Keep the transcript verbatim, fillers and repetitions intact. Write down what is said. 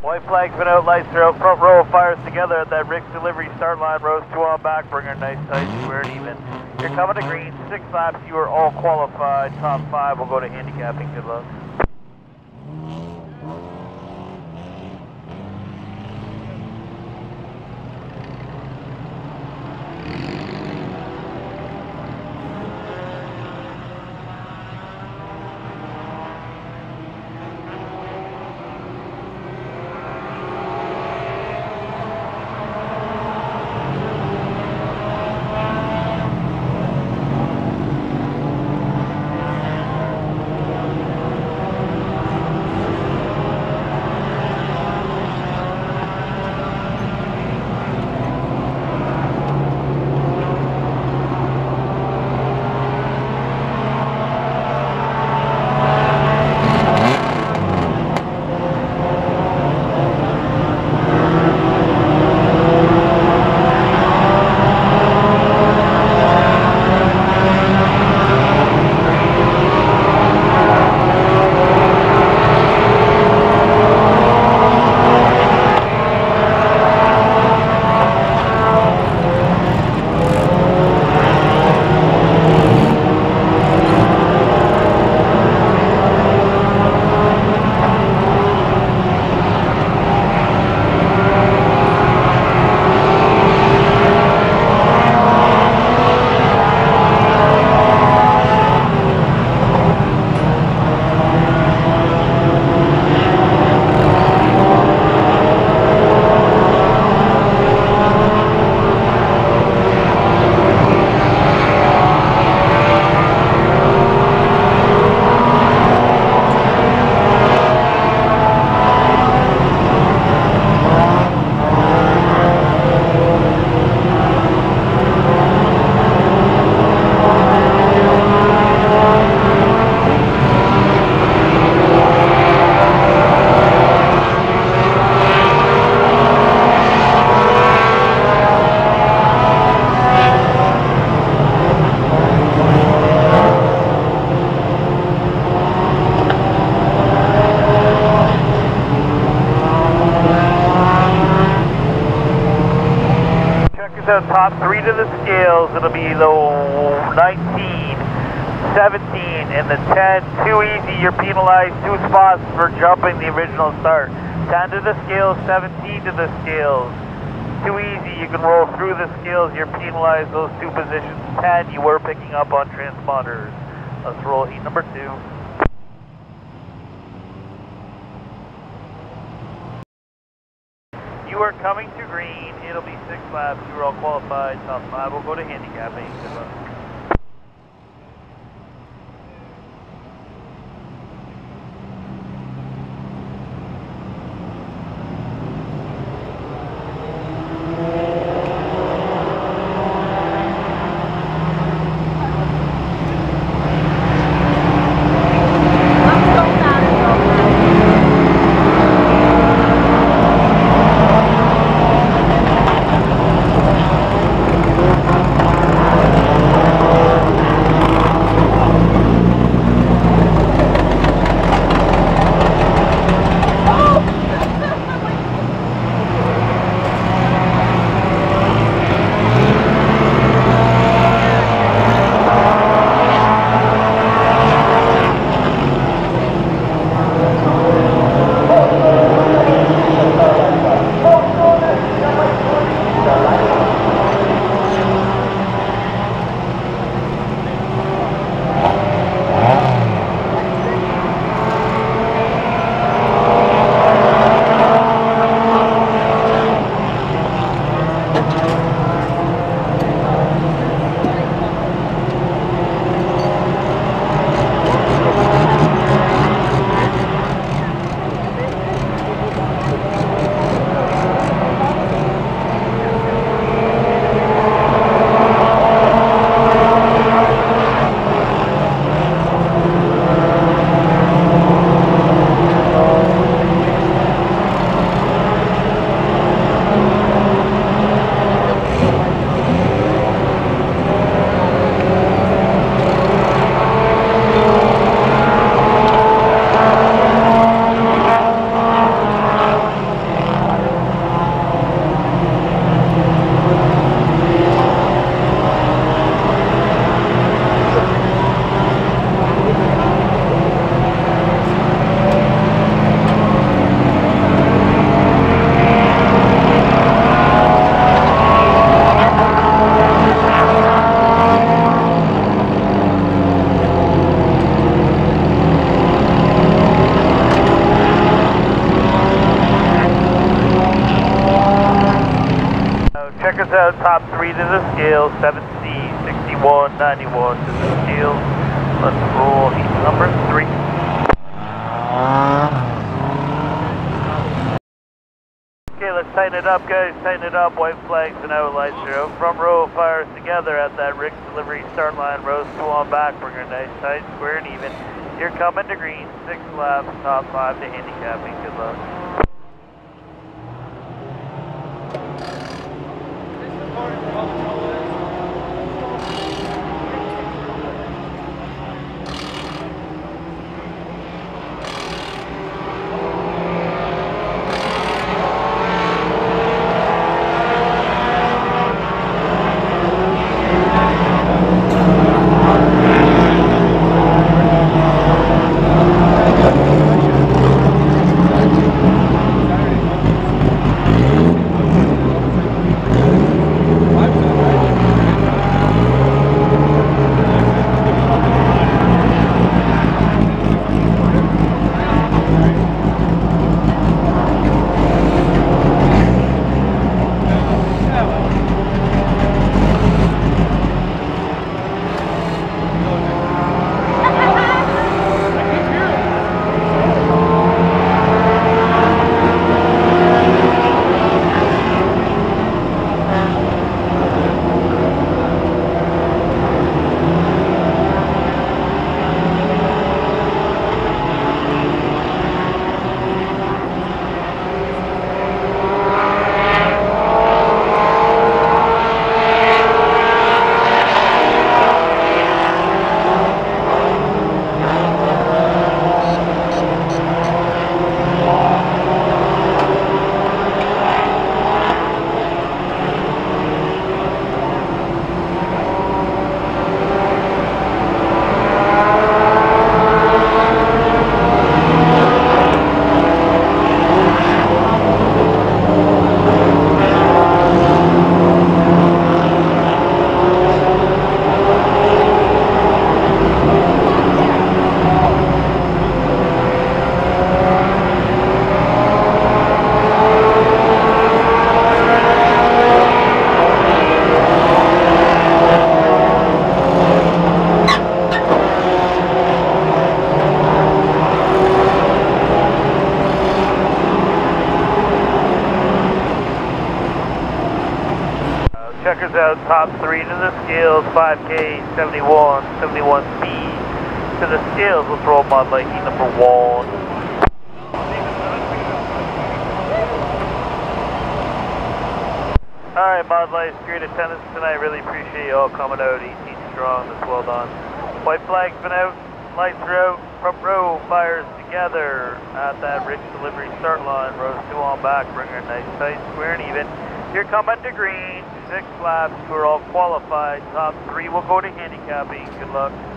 White flag's been out, lights are out, front row of fires together at that Rick's delivery start line, rows two on back, bring her nice, tight, square and even. You're coming to green, six laps, you are all qualified, top five, we'll go to handicapping, good luck. Top three to the scales, it'll be the nineteen, seventeen, and the ten. Too easy, you're penalized two spots for jumping the original start. ten to the scales, seventeen to the scales. Too easy, you can roll through the scales, you're penalized those two positions. ten, you were picking up on transponders. Let's roll heat number two. You are coming to green, it'll be six laps, you are all qualified, top five, we'll go to handicapping, good luck. out, top three to the scale, seven C, sixty-one ninety-one to the scale. Let's roll heat number three. Okay, let's tighten it up, guys. Tighten it up. White flags and out. Lights are out. Front row fires together at that Rick's delivery start line. Rows two on back. Bring her nice, tight, square, and even. You're coming to green. Six laps. Top five to handicapping. Good luck. Checkers out, top three to the scales, five K, seventy-one, seventy-one speed to the scales. Let's roll mod light heat number one. Alright, mod lights, great attendance tonight. Really appreciate you all coming out, eighteen strong. That's well done. White flag's been out, lights are out, front row fires together at that Rick's delivery start line. Rows two on back, bring her nice, tight, square, and even. You're coming to green, six laps, you are all qualified. Top three will go to handicapping. Good luck.